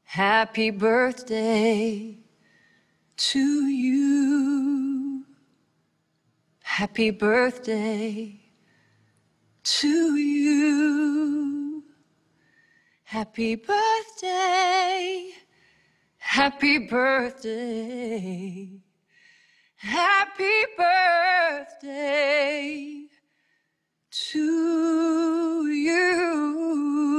Happy birthday to you. Happy birthday to you. Happy birthday. Happy birthday. Happy birthday to you.